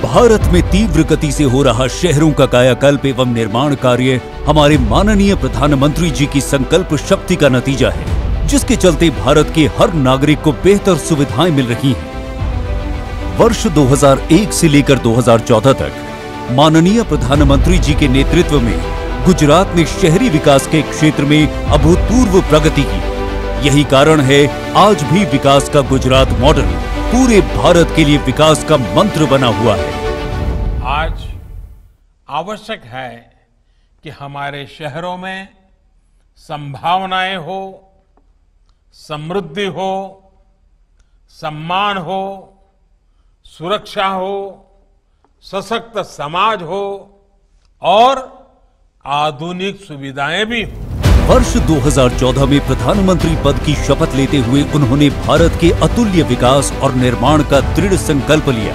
भारत में तीव्र गति से हो रहा शहरों का कायाकल्प एवं निर्माण कार्य हमारे माननीय प्रधानमंत्री जी की संकल्प शक्ति का नतीजा है, जिसके चलते भारत के हर नागरिक को बेहतर सुविधाएं मिल रही हैं। वर्ष 2001 से लेकर 2014 तक माननीय प्रधानमंत्री जी के नेतृत्व में गुजरात ने शहरी विकास के क्षेत्र में अभूतपूर्व प्रगति की। यही कारण है आज भी विकास का गुजरात मॉडल पूरे भारत के लिए विकास का मंत्र बना हुआ है। आज आवश्यक है कि हमारे शहरों में संभावनाएं हो, समृद्धि हो, सम्मान हो, सुरक्षा हो, सशक्त समाज हो और आधुनिक सुविधाएं भी हो। वर्ष 2014 में प्रधानमंत्री पद की शपथ लेते हुए उन्होंने भारत के अतुल्य विकास और निर्माण का दृढ़ संकल्प लिया।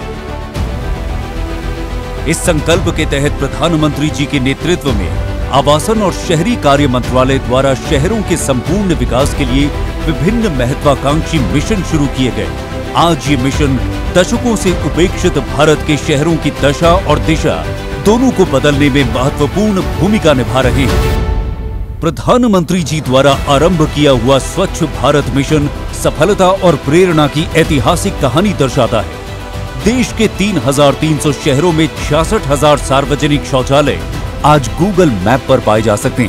इस संकल्प के तहत प्रधानमंत्री जी के नेतृत्व में आवासन और शहरी कार्य मंत्रालय द्वारा शहरों के संपूर्ण विकास के लिए विभिन्न महत्वाकांक्षी मिशन शुरू किए गए। आज ये मिशन दशकों से उपेक्षित भारत के शहरों की दशा और दिशा दोनों को बदलने में महत्वपूर्ण भूमिका निभा रहे हैं। प्रधानमंत्री जी द्वारा आरंभ किया हुआ स्वच्छ भारत मिशन सफलता और प्रेरणा की ऐतिहासिक कहानी दर्शाता है। देश के 3,300 शहरों में 66,000 सार्वजनिक शौचालय आज गूगल मैप पर पाए जा सकते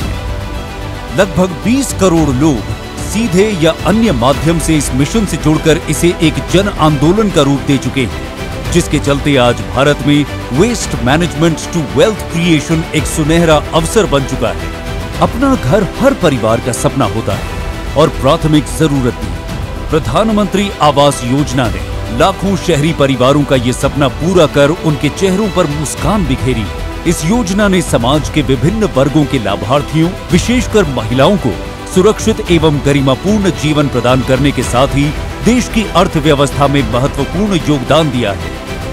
हैं। लगभग 20 करोड़ लोग सीधे या अन्य माध्यम से इस मिशन से जुड़कर इसे एक जन आंदोलन का रूप दे चुके हैं, जिसके चलते आज भारत में waste management to wealth creation एक सुनहरा अवसर बन चुका है। अपना घर हर परिवार का सपना होता है और प्राथमिक जरूरत भी। प्रधानमंत्री आवास योजना ने लाखों शहरी परिवारों का ये सपना पूरा कर उनके चेहरों पर मुस्कान बिखेरी। इस योजना ने समाज के विभिन्न वर्गों के लाभार्थियों, विशेषकर महिलाओं को सुरक्षित एवं गरिमापूर्ण जीवन प्रदान करने के साथ ही देश की अर्थव्यवस्था में महत्वपूर्ण योगदान दिया है।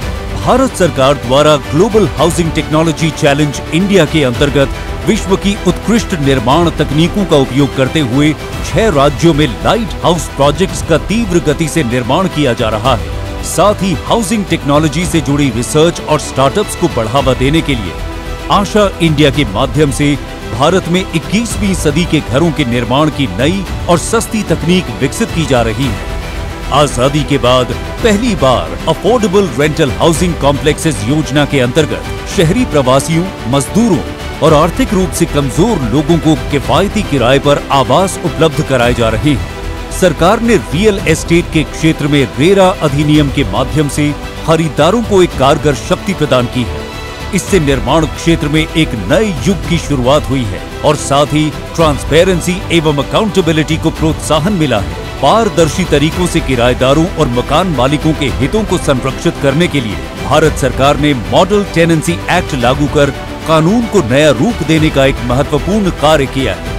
भारत सरकार द्वारा global housing technology challenge India के अंतर्गत विश्व की उत्कृष्ट निर्माण तकनीकों का उपयोग करते हुए 6 राज्यों में लाइट हाउस प्रोजेक्ट्स का तीव्र गति से निर्माण किया जा रहा है। साथ ही हाउसिंग टेक्नोलॉजी से जुड़ी रिसर्च और स्टार्टअप्स को बढ़ावा देने के लिए आशा इंडिया के माध्यम से भारत में 21वीं सदी के घरों के निर्माण की नई और सस्ती तकनीक विकसित की जा रही है। आजादी के बाद पहली बार अफोर्डेबल रेंटल हाउसिंग कॉम्प्लेक्सेस योजना के अंतर्गत शहरी प्रवासियों, मजदूरों और आर्थिक रूप से कमजोर लोगों को किफायती किराए पर आवास उपलब्ध कराए जा रहे हैं। सरकार ने रियल एस्टेट के क्षेत्र में रेरा अधिनियम के माध्यम से खरीदारों को एक कारगर शक्ति प्रदान की है। इससे निर्माण क्षेत्र में एक नए युग की शुरुआत हुई है और साथ ही ट्रांसपेरेंसी एवं अकाउंटेबिलिटी को प्रोत्साहन मिला है। पारदर्शी तरीकों से किराएदारों और मकान मालिकों के हितों को संरक्षित करने के लिए भारत सरकार ने मॉडल टेनेंसी एक्ट लागू कर कानून को नया रूप देने का एक महत्वपूर्ण कार्य किया है।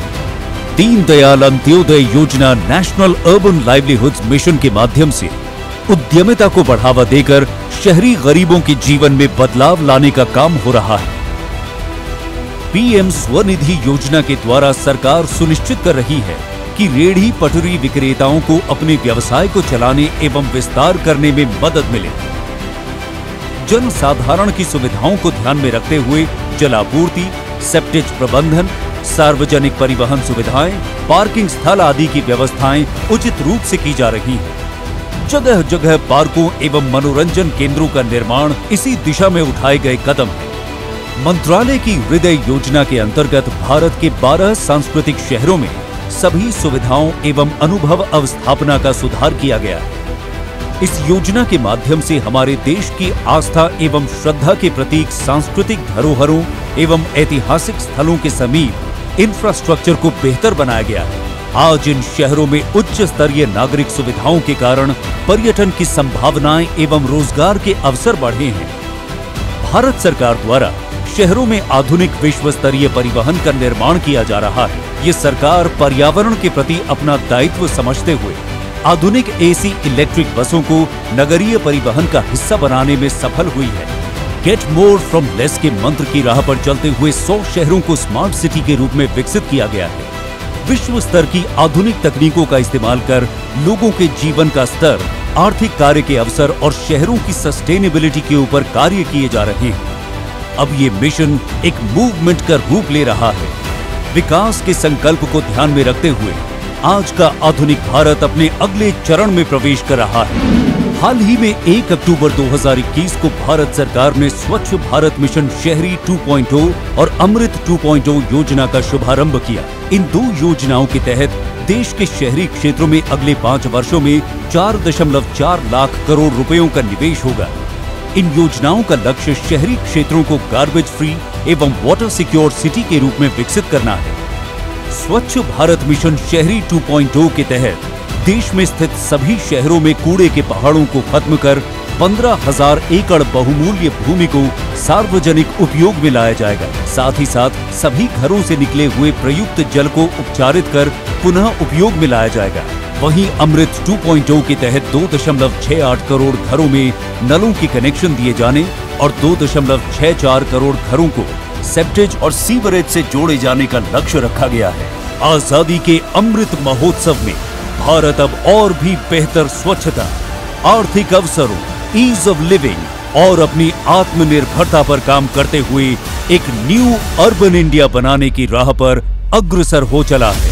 दीनदयाल अंत्योदय योजना नेशनल अर्बन लाइवलीहुड्स मिशन के माध्यम से उद्यमिता को बढ़ावा देकर शहरी गरीबों के जीवन में बदलाव लाने का काम हो रहा है। पीएम स्वनिधि योजना के द्वारा सरकार सुनिश्चित कर रही है कि रेहड़ी पटरी विक्रेताओं को अपने व्यवसाय को चलाने एवं विस्तार करने में मदद मिले। जन साधारण की सुविधाओं को ध्यान में रखते हुए जलापूर्ति, सेप्टेज प्रबंधन, सार्वजनिक परिवहन सुविधाएं, पार्किंग स्थल आदि की व्यवस्थाएं उचित रूप से की जा रही हैं। जगह जगह पार्कों एवं मनोरंजन केंद्रों का निर्माण इसी दिशा में उठाए गए कदम है। मंत्रालय की हृदय योजना के अंतर्गत भारत के 12 सांस्कृतिक शहरों में सभी सुविधाओं एवं अनुभव अवस्थापना का सुधार किया गया है। इस योजना के माध्यम से हमारे देश की आस्था एवं श्रद्धा के प्रतीक सांस्कृतिक धरोहरों एवं ऐतिहासिक स्थलों के समीप इंफ्रास्ट्रक्चर को बेहतर बनाया गया है। आज इन शहरों में उच्च स्तरीय नागरिक सुविधाओं के कारण पर्यटन की संभावनाएं एवं रोजगार के अवसर बढ़े हैं। भारत सरकार द्वारा शहरों में आधुनिक विश्व स्तरीय परिवहन का निर्माण किया जा रहा है। ये सरकार पर्यावरण के प्रति अपना दायित्व समझते हुए आधुनिक एसी इलेक्ट्रिक बसों को नगरीय परिवहन का हिस्सा बनाने में सफल हुई है। गेट मोर फ्रॉम लेस के मंत्र की राह पर चलते हुए 100 शहरों को स्मार्ट सिटी के रूप में विकसित किया गया है। विश्व स्तर की आधुनिक तकनीकों का इस्तेमाल कर लोगों के जीवन का स्तर आर्थिक कार्य के अवसर और शहरों की सस्टेनेबिलिटी के ऊपर कार्य किए जा रहे हैं। अब ये मिशन एक मूवमेंट का रूप ले रहा है। विकास के संकल्प को ध्यान में रखते हुए आज का आधुनिक भारत अपने अगले चरण में प्रवेश कर रहा है। हाल ही में 1 अक्टूबर 2021 को भारत सरकार ने स्वच्छ भारत मिशन शहरी 2.0 और अमृत 2.0 योजना का शुभारंभ किया। इन दो योजनाओं के तहत देश के शहरी क्षेत्रों में अगले 5 वर्षों में 4.4 लाख करोड़ रुपयों का निवेश होगा। इन योजनाओं का लक्ष्य शहरी क्षेत्रों को गार्बेज फ्री एवं वाटर सिक्योर सिटी के रूप में विकसित करना है। स्वच्छ भारत मिशन शहरी 2.0 के तहत देश में स्थित सभी शहरों में कूड़े के पहाड़ों को खत्म कर 15,000 एकड़ बहुमूल्य भूमि को सार्वजनिक उपयोग में लाया जाएगा। साथ ही साथ सभी घरों से निकले हुए प्रयुक्त जल को उपचारित कर पुनः उपयोग में लाया जाएगा। वहीं अमृत 2.0 के तहत 2.68 करोड़ घरों में नलों के कनेक्शन दिए जाने और 2.64 करोड़ घरों को सेप्टेज और सीवरेज से जोड़े जाने का लक्ष्य रखा गया है। आजादी के अमृत महोत्सव में भारत अब और भी बेहतर स्वच्छता, आर्थिक अवसरों, ईज ऑफ लिविंग और अपनी आत्मनिर्भरता पर काम करते हुए एक न्यू अर्बन इंडिया बनाने की राह पर अग्रसर हो चला है।